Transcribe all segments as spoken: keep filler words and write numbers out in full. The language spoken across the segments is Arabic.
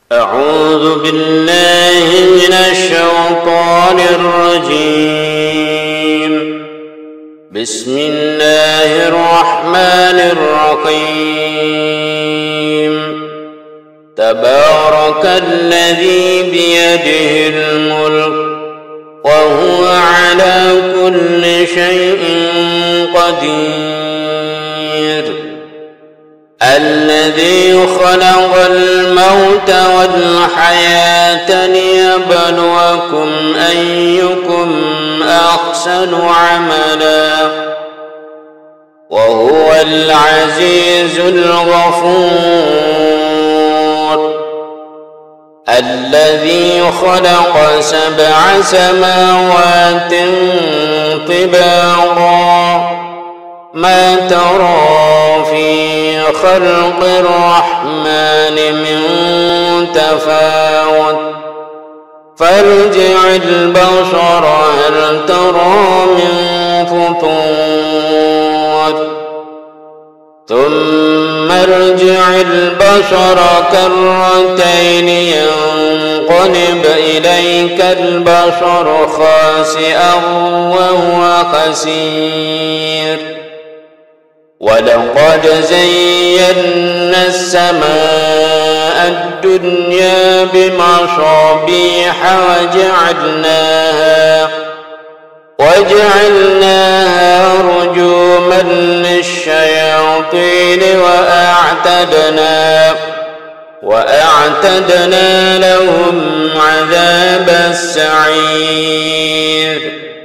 أعوذ بالله من الشيطان الرجيم. بسم الله الرحمن الرحيم. تبارك الذي بيده الملك وهو على كل شيء قدير. الذي خلق الموت والحياة ليبلوكم أيكم أحسن عملا وهو العزيز الغفور. الذي خلق سبع سماوات طباقا ما ترى في خلق الرحمن من تفاوت فارجع البصر هل ترى من فطور ثم ارجع البصر كرتين ينقلب إليك البصر خاسئا وهو خسير. ولقد زينا السماء الدنيا بمصابيح وجعلناها وجعلناها رجوما للشياطين وأعتدنا وأعتدنا لهم عذاب السعير.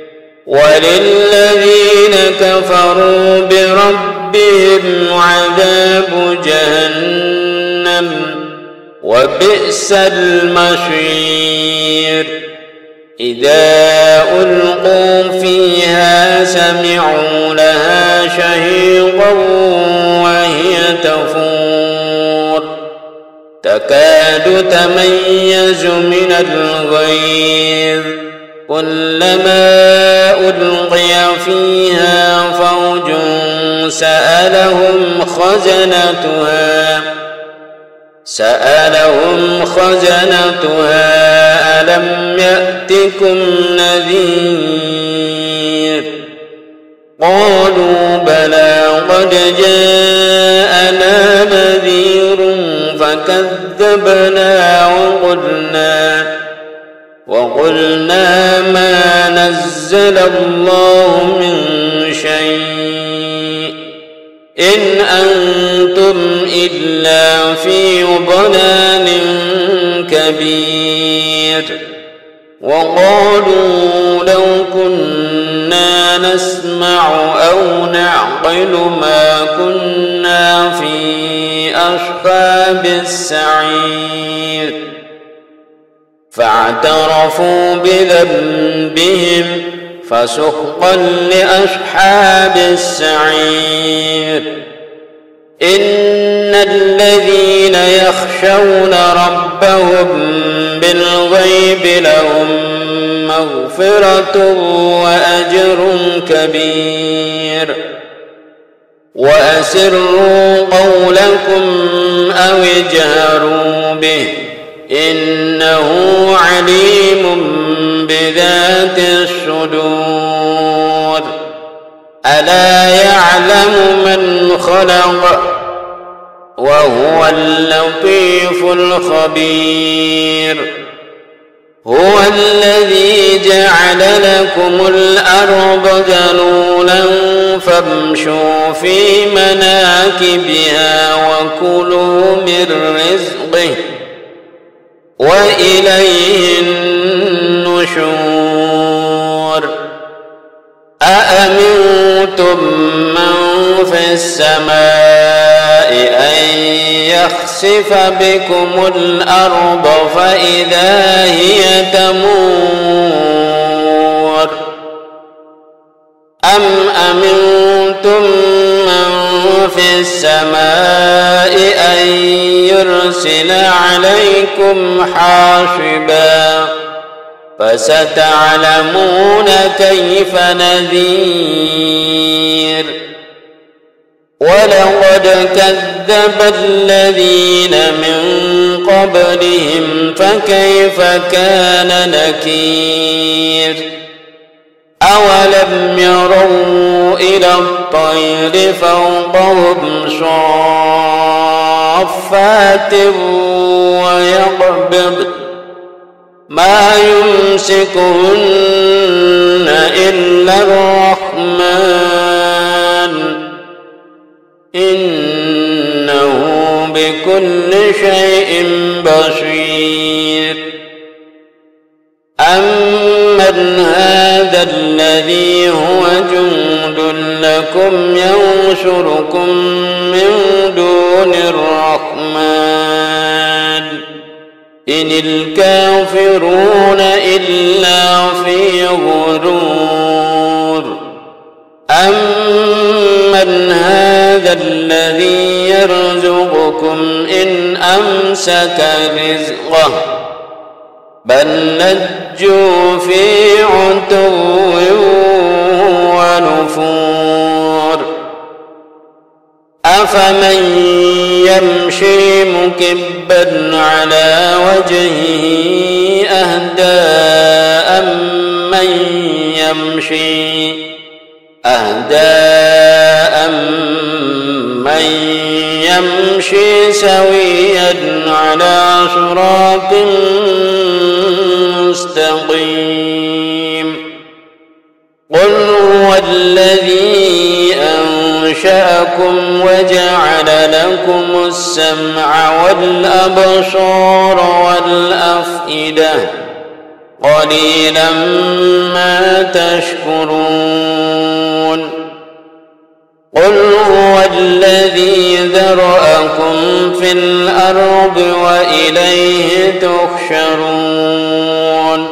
وللذين كفروا بربهم عذاب جهنم وبئس المصير. إذا ألقوا فيها سمعوا لها شهيقا وهي تفور تكاد تميز من الغيظ كلما ألقي فيها فوج سألهم خزنتها سألهم خزنتها ألم يأتكم نذير قالوا بلى قد جاءنا نذير فكذبنا وقلنا وقلنا ما نزل الله من شيء إن أنتم إلا في ضلال كبير. وقالوا لو كنا نسمع أو نعقل ما كنا في أصحاب السعير. فاعترفوا بذنبهم فسحقا لأصحاب السعير. إن الذين يخشون ربهم بالغيب لهم مغفرة وأجر كبير. وأسروا قولكم أو اجهروا به إنه عليم بذات الصدور. ألا يعلم من خلق وهو اللطيف الخبير. هو الذي جعل لكم الأرض ذلولا فامشوا في مناكبها وكلوا من رزقه وإليه النشور. أأمنتم من في السماء أن يخسف بكم الأرض فإذا هي تمور أم أمنتم من في السماء أن يرسل عليكم حاصبا فستعلمون كيف نذير. ولقد كذب الذين من قبلهم فكيف كان نكير أولم يروا إلى الطير فوقهم صافات ويقبض ما يمسكهن إلا الرحمن إنه بكل شيء بصير أمن هذا الذي هو جند لكم ينصركم من دون الرحمن إن الكافرون إلا في غرور أمن هذا الذي يرزقكم إن أمسك رزقه بل لجوا في عتو ونفور أفمن يمشي مكبا على وجهه أهدى أمن يمشي أهدى أمن يمشي سويا على صراط مستقيم قل هو الذي أنشأكم وجعل لكم السمع والأبصار والأفئدة قليلا ما تشكرون قل هو الذي ذرأكم في الأرض وإليه تحشرون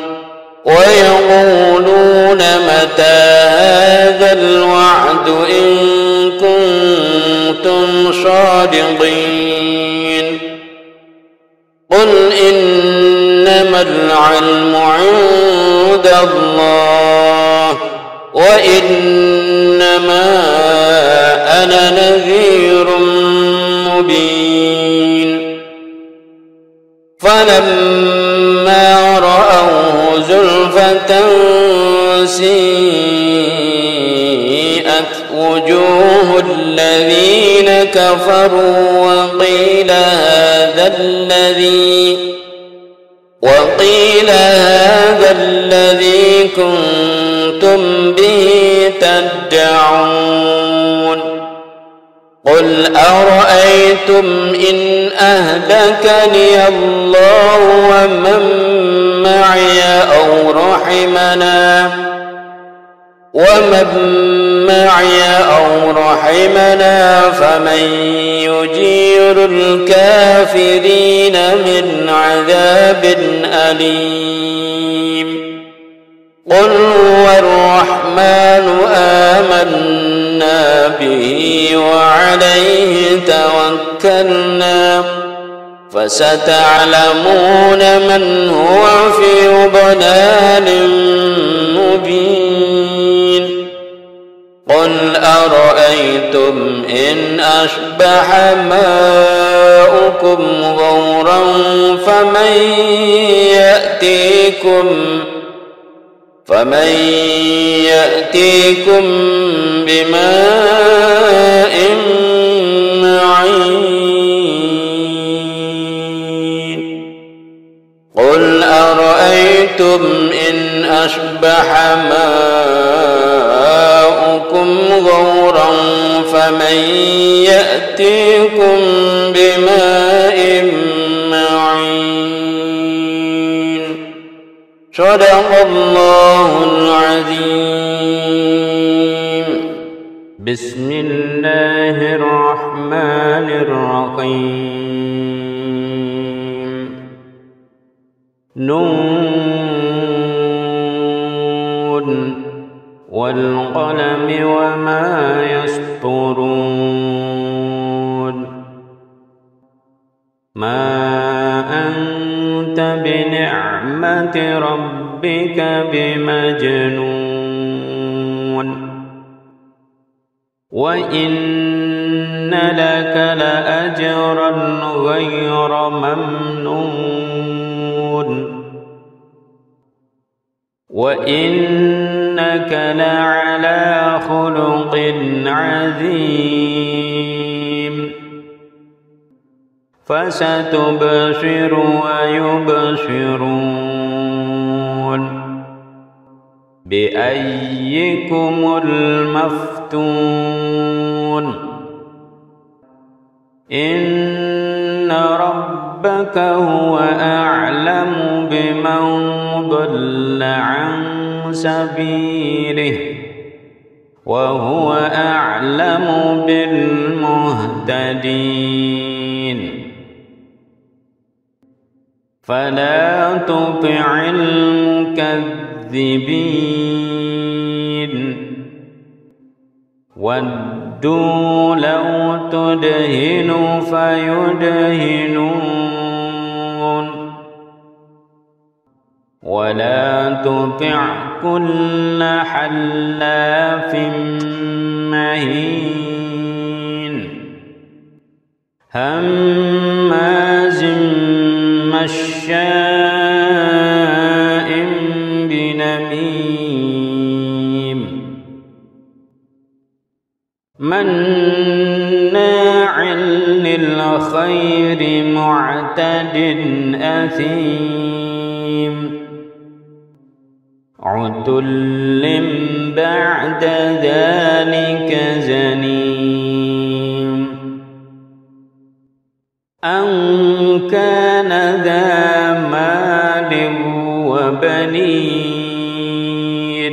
ويقولون متى هذا الوعد إن كنتم صادقين قل إنما العلم عند الله وإنما أنا نذير مبين فلما رأوه زلفة سيئت وجوه الذين كفروا وقيل هذا الذي وقيل هذا الذي كنتم به تدعون قل أرأيتم إن أهلكني الله ومن معي أو رحمنا ومن معي أو رحمنا فمن يجير الكافرين من عذاب أليم قل هو الرحمن آمنا به وعليه توكلنا فستعلمون من هو في ضلال مبين قل أرأيتم إن أصبح ماؤكم غورا فمن يأتيكم فمن يأتيكم بماء معين قل أرأيتم إن أصبح ماؤكم غورا فمن يأتيكم بماء معين صدق الله العظيم بسم الله الرحمن الرحيم نون والقلم وما يسطرون ما أنت بنعمة ربك بمجنون وإن لك لأجرا غير ممنون وإنك لعلى خلق عظيم فستبصر ويبصرون بأيكم المفتون إن ربك هو أعلم بمن ضل عن سبيله وهو أعلم بالمهتدين فلا تطع المكذبين ودوا لو تدهن فيدهنون ولا تطع كل حلاف مهين هماز مشاء بنميم مناع للخير معتد أثيم عتل بعد ذلك زنيم أن كان ذا مال وبنين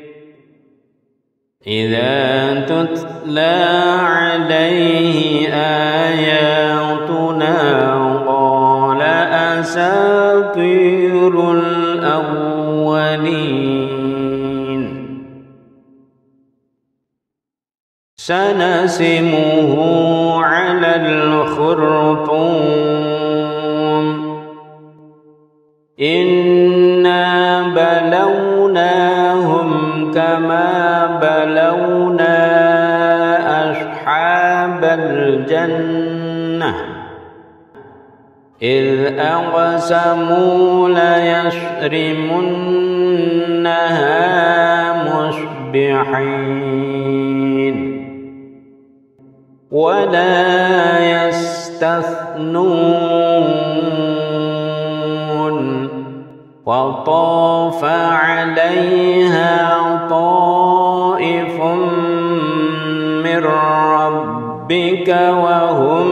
إذا تتلى عليه آياتنا قال أساطير الأولين سنسمه على الخرطوم إنا بلوناهم كما بلونا أصحاب الجنة إذ أقسموا ليصرمنها مصبحين ولا يستثنون وطاف عليها طائف من ربك وهم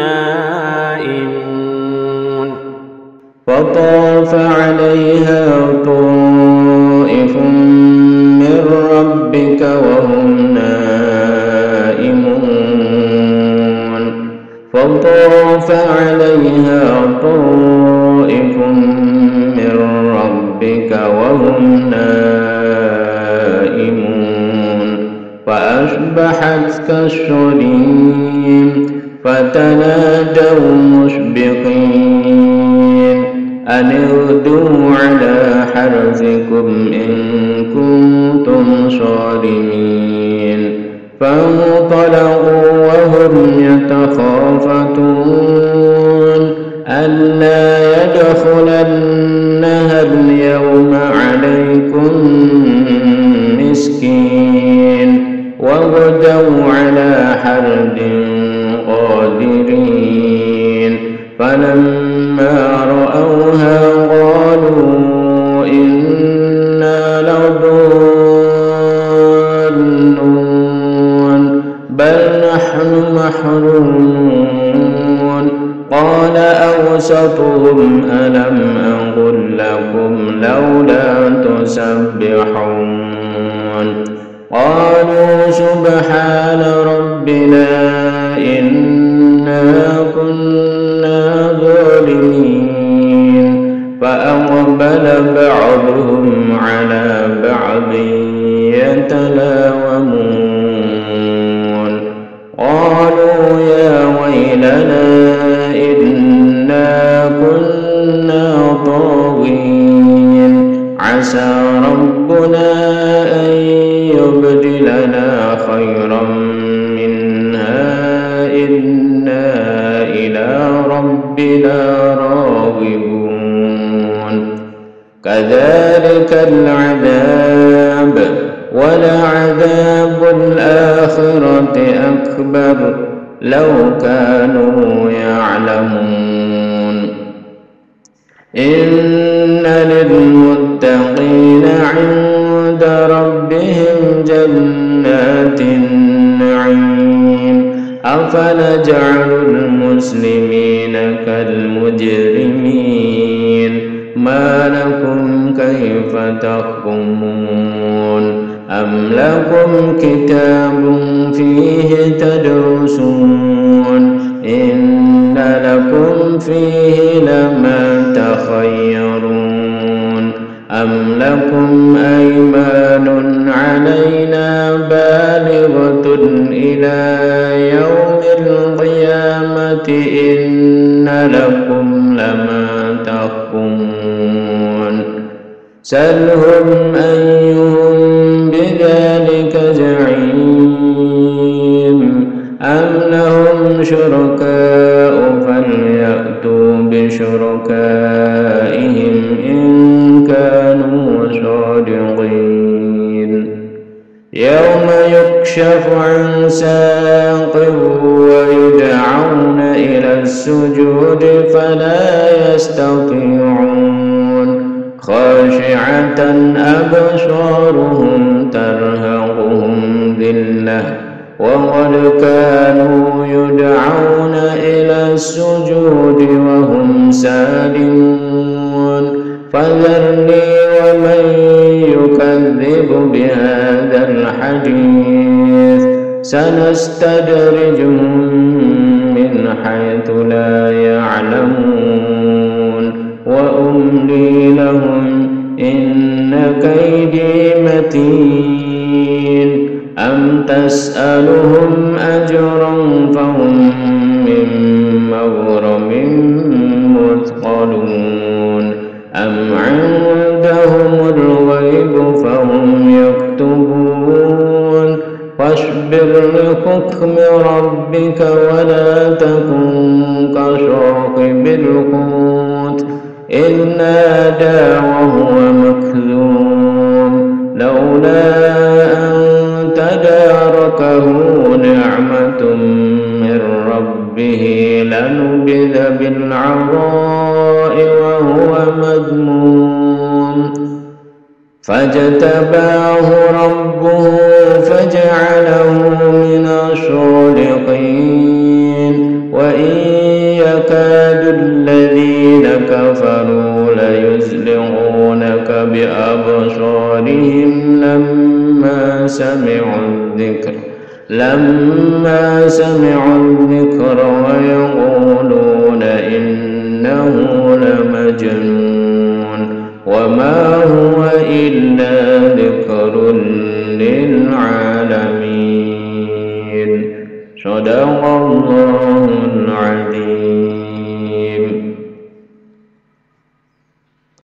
نائمون وطاف عليها طائف من ربك وهم نائمون فطاف عليها طائف من ربك وهم نائمون فأصبحت كالصريم فتنادوا مصبحين أن اغدوا على حرثكم إن كنتم صارمين فانطلقوا وهم يتخافتون ألا يدخلنها اليوم عليكم مسكين وغدوا على حرد قادرين فلما رأوها قالوا إنا لضالون بل نحن محرومون قال أوسطهم ألم أقل لكم لولا تسبحون قالوا سبحان ربنا إنا كنا ظالمين فأقبل بعضهم على بعض يتلاومون قالوا يا ويلنا إنا كنا طاغين عسى ربنا أن يبدلنا خيرا منها يرجعون كذلك العذاب ولعذاب الآخرة أكبر لو كانوا يعلمون إن للمتقين عند ربهم جنات النعيم أفنجعل المسلمين كالمجرمين ما لكم كيف تحكمون أم لكم كتاب فيه تدرسون إن لكم فيه لما تخيرون أم لكم أيمان علينا بالغة إلى يوم القيامة إن لكم لما تحكمون سلهم أيهم بذلك زعيم أم لهم شركاء فليأتوا بشركائهم إن كانوا صادقين يوم يكشف عن ساق ويدعون إلى السجود فلا يستطيعون خاشعة أبصارهم ترهقهم ذلة وقد كانوا يدعون إلى السجود وهم سالمون فذرني ومن يكذب بهذا الحديث سنستدرجهم من حيث لا يعلمون وأملي لهم إن كيدي متين أم تسألهم أجرا فهم من مغرم مثقلون أم عندهم الغيب فهم يكتبون فاصبر لحكم ربك ولا تكن كصاحب الحوت إذ نادى وهو مكذوب لولا أن تداركه نعمة من ربه لنبذ بالعراء وهو مذموم فاجتباه ربه فجعله من الصالحين وإن يكاد الذين كفروا ليزلقونك بأبصارهم لما سمعوا الذكر لما سمعوا الذكر ويقولون إنه لمجنون وما هو إلا ذكر للعالمين صدق الله